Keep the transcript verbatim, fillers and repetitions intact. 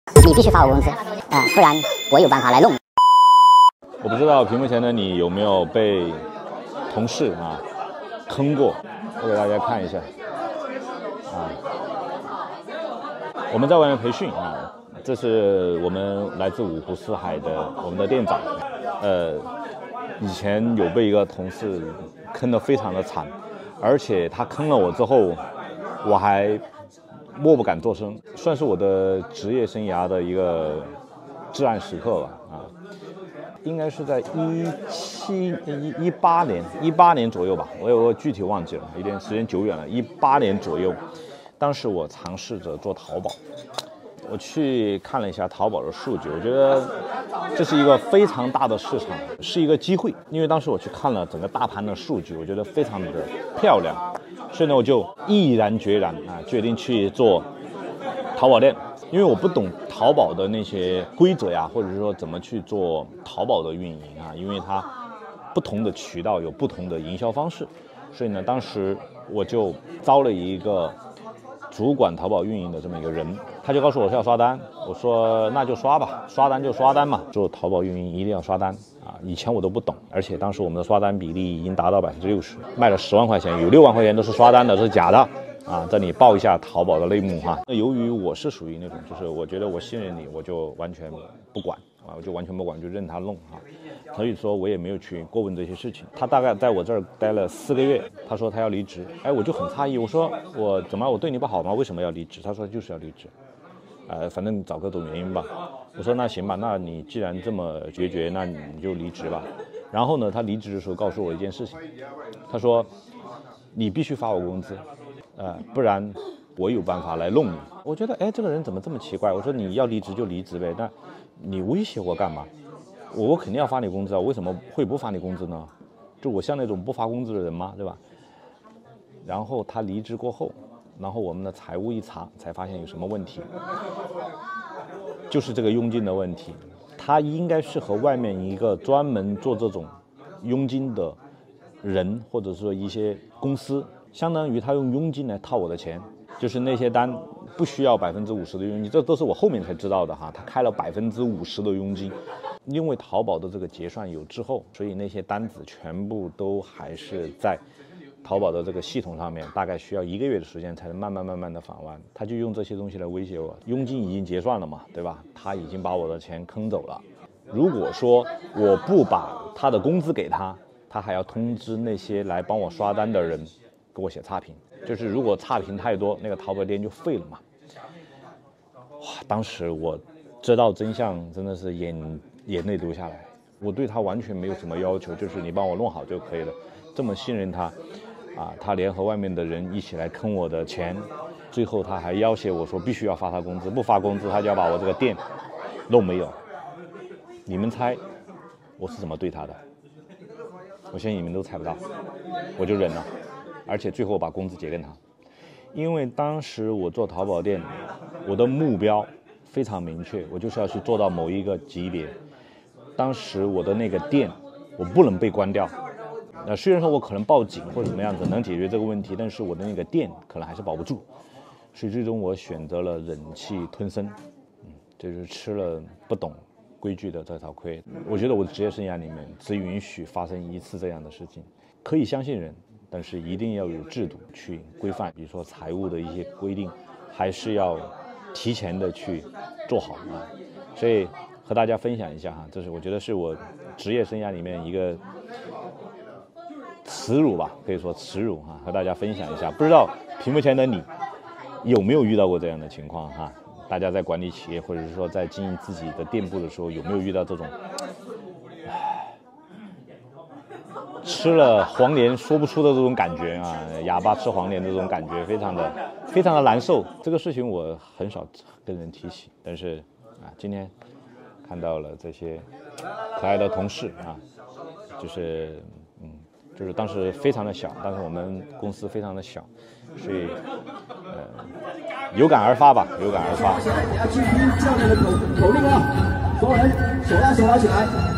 你必须发我工资，啊、呃，不然我有办法来弄。 我不知道屏幕前的你有没有被同事啊坑过，我给大家看一下啊，我们在外面培训啊，这是我们来自五湖四海的我们的店长，呃，以前有被一个同事坑得非常的惨，而且他坑了我之后，我还默不敢作声，算是我的职业生涯的一个至暗时刻吧啊。应该是在一七一一八年一八年左右吧，我有个具体忘记了，有点时间久远了。一八年左右，当时我尝试着做淘宝，我去看了一下淘宝的数据，我觉得这是一个非常大的市场，是一个机会。因为当时我去看了整个大盘的数据，我觉得非常的漂亮，所以呢，我就毅然决然啊，决定去做淘宝店。因为我不懂淘宝的那些规则呀，或者是说怎么去做淘宝的运营啊，因为它不同的渠道有不同的营销方式，所以呢，当时我就招了一个主管淘宝运营的这么一个人，他就告诉我是要刷单，我说那就刷吧，刷单就刷单嘛，做淘宝运营一定要刷单啊！以前我都不懂，而且当时我们的刷单比例已经达到百分之六十，卖了十万块钱，有六万块钱都是刷单的，这是假的。啊，这里报一下淘宝的内幕哈。那由于我是属于那种，就是我觉得我信任你，我就完全不管啊，我就完全不管，就任他弄啊。所以说我也没有去过问这些事情。他大概在我这儿待了四个月，他说他要离职，哎，我就很诧异，我说我怎么我对你不好吗？为什么要离职？他说就是要离职，呃，反正找各种原因吧。我说那行吧，那你既然这么决绝，那你就离职吧。然后呢，他离职的时候告诉我一件事情，他说你必须发我工资。呃，不然我有办法来弄你。我觉得，哎，这个人怎么这么奇怪？我说你要离职就离职呗，那你威胁我干嘛？我我肯定要发你工资啊，我为什么会不发你工资呢？就我像那种不发工资的人吗？对吧？然后他离职过后，然后我们的财务一查，才发现有什么问题，就是这个佣金的问题。他应该是和外面一个专门做这种佣金的人，或者说一些公司。相当于他用佣金来套我的钱，就是那些单不需要百分之五十的佣金，这都是我后面才知道的哈。他开了百分之五十的佣金，因为淘宝的这个结算有滞后，所以那些单子全部都还是在淘宝的这个系统上面，大概需要一个月的时间才能慢慢慢慢的返还。他就用这些东西来威胁我，佣金已经结算了嘛，对吧？他已经把我的钱坑走了。如果说我不把他的工资给他，他还要通知那些来帮我刷单的人。给我写差评，就是如果差评太多，那个淘宝店就废了嘛。哇，当时我知道真相，真的是眼眼泪流下来。我对他完全没有什么要求，就是你帮我弄好就可以了。这么信任他，啊，他联合外面的人一起来坑我的钱，最后他还要挟我说必须要发他工资，不发工资他就要把我这个店弄没有。你们猜我是怎么对他的？我相信你们都猜不到，我就忍了。而且最后把工资结给他，因为当时我做淘宝店，我的目标非常明确，我就是要去做到某一个级别。当时我的那个店，我不能被关掉。呃，虽然说我可能报警或者怎么样子能解决这个问题，但是我的那个店可能还是保不住。所以最终我选择了忍气吞声，嗯，就是吃了不懂规矩的这套亏。我觉得我的职业生涯里面只允许发生一次这样的事情，可以相信人。但是一定要有制度去规范，比如说财务的一些规定，还是要提前的去做好啊。所以和大家分享一下哈，这是我觉得是我职业生涯里面一个耻辱吧，可以说耻辱哈，和大家分享一下。不知道屏幕前的你有没有遇到过这样的情况哈？大家在管理企业或者是说在经营自己的店铺的时候，有没有遇到这种？吃了黄连说不出的这种感觉啊，哑巴吃黄连的这种感觉，非常的非常的难受。这个事情我很少跟人提起，但是啊，今天看到了这些可爱的同事啊，就是嗯，就是当时非常的小，但是我们公司非常的小，所以呃有感而发吧，有感而发。 现在给他去听教练的口口令啊，所有人手拉手拉起来。